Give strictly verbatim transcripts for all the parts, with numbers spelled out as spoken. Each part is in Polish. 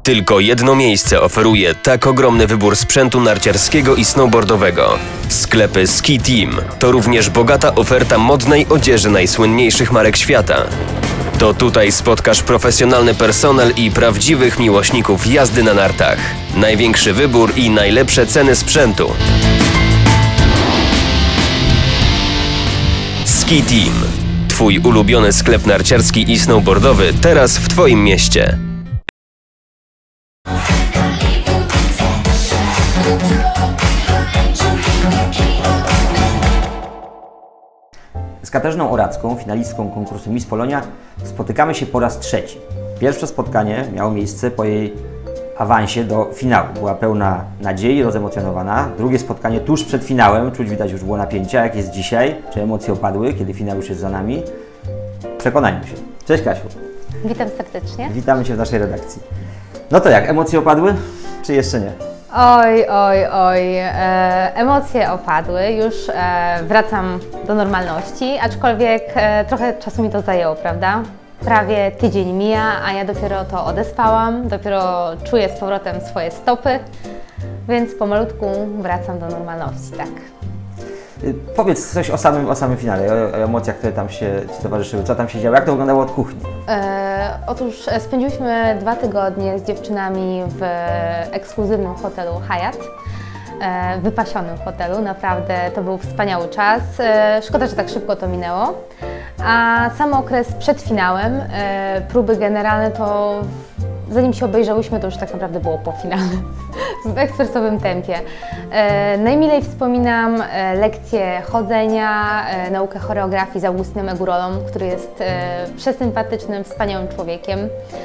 Tylko jedno miejsce oferuje tak ogromny wybór sprzętu narciarskiego i snowboardowego. Sklepy Ski Team to również bogata oferta modnej odzieży najsłynniejszych marek świata. To tutaj spotkasz profesjonalny personel i prawdziwych miłośników jazdy na nartach. Największy wybór i najlepsze ceny sprzętu. Ski Team. Twój ulubiony sklep narciarski i snowboardowy teraz w Twoim mieście. Z Katarzyną Oracką, finalistką konkursu Miss Polonia, spotykamy się po raz trzeci. Pierwsze spotkanie miało miejsce po jej awansie do finału. Była pełna nadziei, rozemocjonowana. Drugie spotkanie tuż przed finałem, czuć widać już było napięcia, jak jest dzisiaj. Czy emocje opadły, kiedy finał już jest za nami? Przekonajmy się. Cześć Kasiu. Witam serdecznie. Witamy Cię w naszej redakcji. No to jak, emocje opadły, czy jeszcze nie? Oj, oj, oj, e, emocje opadły, już e, wracam do normalności, aczkolwiek e, trochę czasu mi to zajęło, prawda? Prawie tydzień mija, a ja dopiero to odespałam, dopiero czuję z powrotem swoje stopy, więc pomalutku wracam do normalności, tak. Powiedz coś o samym, o samym finale, o, o emocjach, które tam się Ci towarzyszyły. Co tam się działo? Jak to wyglądało od kuchni? E, otóż spędziłyśmy dwa tygodnie z dziewczynami w ekskluzywnym hotelu Hyatt. E, wypasionym hotelu, naprawdę to był wspaniały czas. E, szkoda, że tak szybko to minęło. A sam okres przed finałem, e, próby generalne, to zanim się obejrzałyśmy, to już tak naprawdę było po finale, w ekspresowym tempie. E, najmilej wspominam e, lekcje chodzenia, e, naukę choreografii z Augustynem Egurolą, który jest e, przesympatycznym, wspaniałym człowiekiem.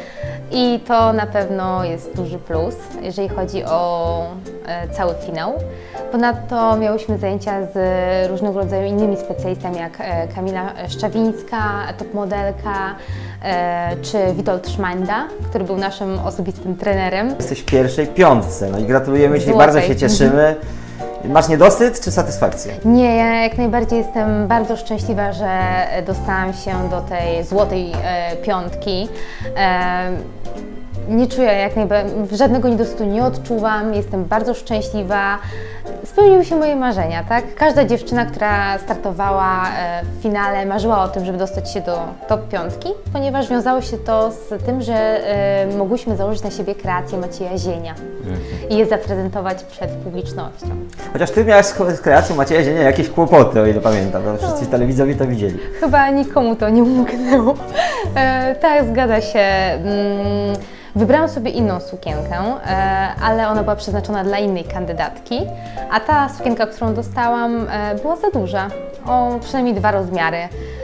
I to na pewno jest duży plus, jeżeli chodzi o e, cały finał. Ponadto miałyśmy zajęcia z różnego rodzaju innymi specjalistami, jak e, Kamila Szczawińska, top modelka, e, czy Witold Szmańda, który był naszym osobistym trenerem. Jesteś w pierwszej piątce, no i gratulujemy Ci, Złotej. bardzo się cieszymy. Masz niedosyt czy satysfakcję? Nie, ja jak najbardziej jestem bardzo szczęśliwa, że dostałam się do tej złotej e, piątki. E, nie czuję jak najbardziej, żadnego niedosytu nie odczuwam, jestem bardzo szczęśliwa. Spełniły się moje marzenia, tak? Każda dziewczyna, która startowała w finale, marzyła o tym, żeby dostać się do top piątki, ponieważ wiązało się to z tym, że y, mogłyśmy założyć na siebie kreację Macieja Zienia mhm. i je zaprezentować przed publicznością. Chociaż Ty miałaś z kreacją Macieja Zienia jakieś kłopoty, o ile pamiętam, bo wszyscy no. telewidzowie to widzieli. Chyba nikomu to nie umknęło. E, tak, zgadza się. Mm, Wybrałam sobie inną sukienkę, ale ona była przeznaczona dla innej kandydatki, a ta sukienka, którą dostałam, była za duża, o przynajmniej dwa rozmiary.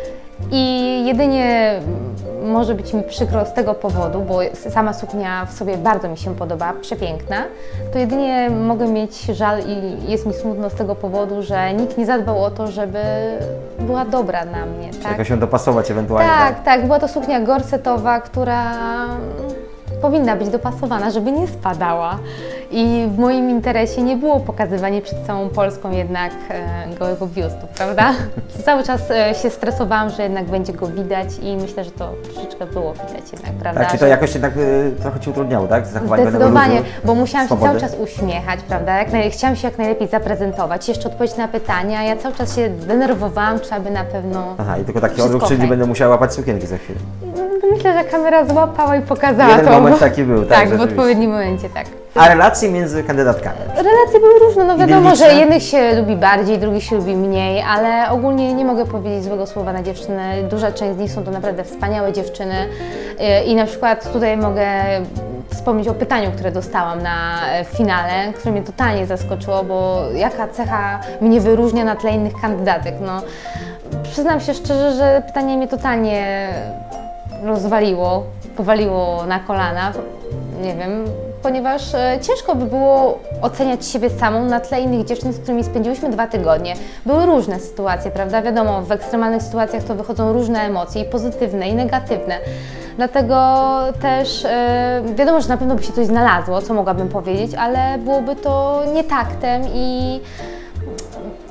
I jedynie może być mi przykro z tego powodu, bo sama suknia w sobie bardzo mi się podoba, przepiękna, to jedynie mogę mieć żal i jest mi smutno z tego powodu, że nikt nie zadbał o to, żeby była dobra na mnie. Tak? Jakoś ją dopasować ewentualnie. Tak, tak, tak, była to suknia gorsetowa, która powinna być dopasowana, żeby nie spadała. I w moim interesie nie było pokazywanie przed całą Polską jednak e, gołego biustu, prawda? Cały czas e, się stresowałam, że jednak będzie go widać i myślę, że to troszeczkę było widać jednak, prawda? Tak, czy to jakoś jednak e, trochę Ci utrudniało, tak? Zachowanie Zdecydowanie, luzu, bo musiałam swobody. się cały czas uśmiechać, prawda? Jak naj... Chciałam się jak najlepiej zaprezentować, jeszcze odpowiedzieć na pytania, ja cały czas się denerwowałam, czy aby na pewno Aha, i tylko taki odruch, czyli będę musiała łapać sukienki za chwilę. Myślę, że kamera złapała i pokazała Jeden to. moment taki był, tak? Tak, w odpowiednim momencie, tak. A relacje między kandydatkami? Relacje były różne, no wiadomo, Idylliczne? że jednych się lubi bardziej, drugich się lubi mniej, ale ogólnie nie mogę powiedzieć złego słowa na dziewczyny. Duża część z nich są to naprawdę wspaniałe dziewczyny i na przykład tutaj mogę wspomnieć o pytaniu, które dostałam na finale, które mnie totalnie zaskoczyło, bo jaka cecha mnie wyróżnia na tle innych kandydatek. No, przyznam się szczerze, że pytanie mnie totalnie rozwaliło, powaliło na kolana, nie wiem, ponieważ e, ciężko by było oceniać siebie samą na tle innych dziewczyn, z którymi spędziłyśmy dwa tygodnie. Były różne sytuacje, prawda? Wiadomo, w ekstremalnych sytuacjach to wychodzą różne emocje, i pozytywne, i negatywne. Dlatego też e, wiadomo, że na pewno by się coś znalazło, co mogłabym powiedzieć, ale byłoby to nietaktem i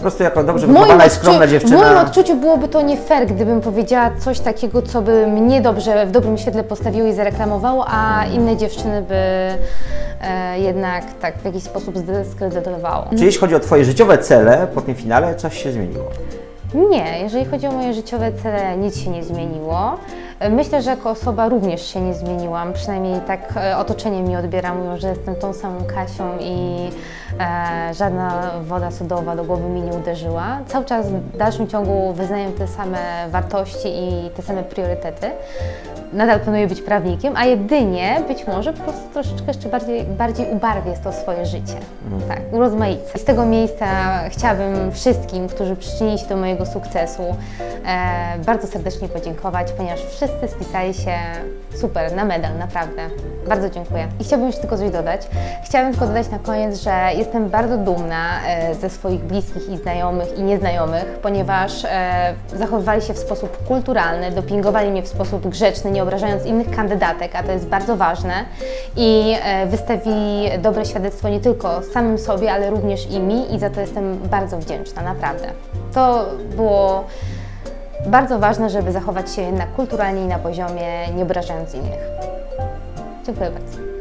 prostu jako dobrze W moim wychowana i odczu- skromna W dziewczyna. moim odczuciu byłoby to nie fair, gdybym powiedziała coś takiego, co by mnie dobrze, w dobrym świetle postawiło i zareklamowało, a inne dziewczyny by e, jednak tak w jakiś sposób zdyskredytowało. Czy jeśli chodzi o Twoje życiowe cele po tym finale, coś się zmieniło? Nie, jeżeli chodzi o moje życiowe cele, nic się nie zmieniło. Myślę, że jako osoba również się nie zmieniłam, przynajmniej tak e, otoczenie mi odbiera, mówią, że jestem tą samą Kasią i e, żadna woda sodowa do głowy mi nie uderzyła. Cały czas w dalszym ciągu wyznaję te same wartości i te same priorytety. Nadal planuję być prawnikiem, a jedynie być może po prostu troszeczkę jeszcze bardziej, bardziej ubarwię to swoje życie. Mhm. Tak, urozmaicę. Z tego miejsca chciałabym wszystkim, którzy przyczynili się do mojego sukcesu, e, bardzo serdecznie podziękować, ponieważ wszyscy spisali się super, na medal, naprawdę. Bardzo dziękuję. I chciałabym jeszcze tylko coś dodać. Chciałabym tylko dodać na koniec, że jestem bardzo dumna e, ze swoich bliskich i znajomych i nieznajomych, ponieważ e, zachowywali się w sposób kulturalny, dopingowali mnie w sposób grzeczny, nie obrażając innych kandydatek, a to jest bardzo ważne, i e, wystawili dobre świadectwo nie tylko samym sobie, ale również i mi, i za to jestem bardzo wdzięczna, naprawdę. To było bardzo ważne, żeby zachować się jednak kulturalnie i na poziomie, nie obrażając innych. Dziękuję bardzo.